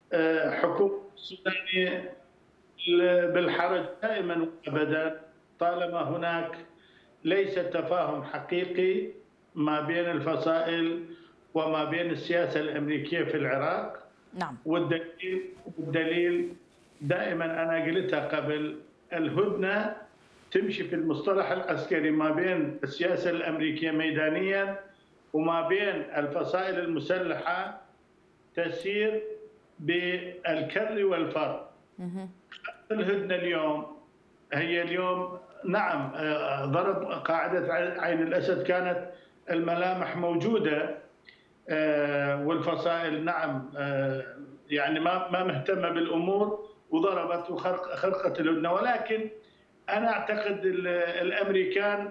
حكومة السودانية بالحرج دائما وابدا، طالما هناك ليس تفاهم حقيقي ما بين الفصائل وما بين السياسة الأمريكية في العراق. نعم. والدليل دائما أنا قلتها قبل، الهدنة تمشي في المصطلح العسكري ما بين السياسة الأمريكية ميدانيا وما بين الفصائل المسلحة تسير بالكر والفر. الهدنة اليوم هي اليوم نعم ضرب قاعدة عين الأسد كانت الملامح موجودة، والفصائل نعم يعني ما مهتمة بالأمور وضربت وخرقت الهدنة. ولكن أنا أعتقد الأمريكان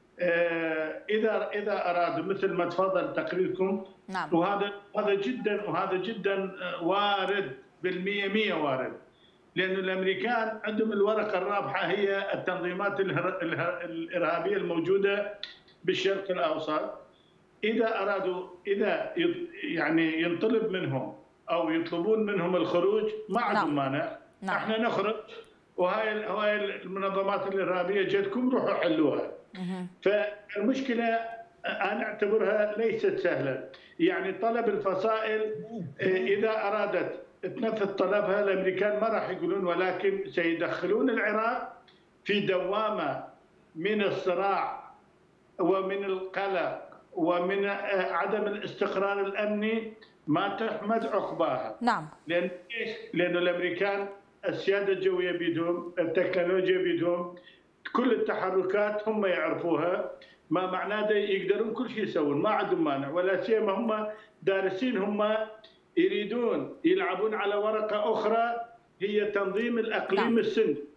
إذا أرادوا مثل ما تفضل تقريركم، نعم. وهذا جدا وارد بالمية مية وارد، لأن الأمريكان عندهم الورقة الرابحة هي التنظيمات الإرهابية الموجودة بالشرق الأوسط. إذا يعني ينطلب منهم أو يطلبون منهم الخروج ما عندهم مانع. نعم. احنا نخرج وهاي المنظمات الإرهابية جتكم روحوا حلوها. فالمشكلة أنا أعتبرها ليست سهلة. يعني طلب الفصائل إذا أرادت تنفذ طلبها الأمريكان ما راح يقولون، ولكن سيدخلون العراق في دوامة من الصراع ومن القلق ومن عدم الاستقرار الأمني ما تحمد عقباها. نعم. لأن الأمريكان السيادة الجوية بيدهم، التكنولوجيا بيدهم، كل التحركات هم يعرفوها، ما معناه يقدرون كل شيء يسوون، ما عندهم مانع. ولا سيما هم دارسين، هم يريدون يلعبون على ورقة أخرى هي تنظيم الأقليم السندي.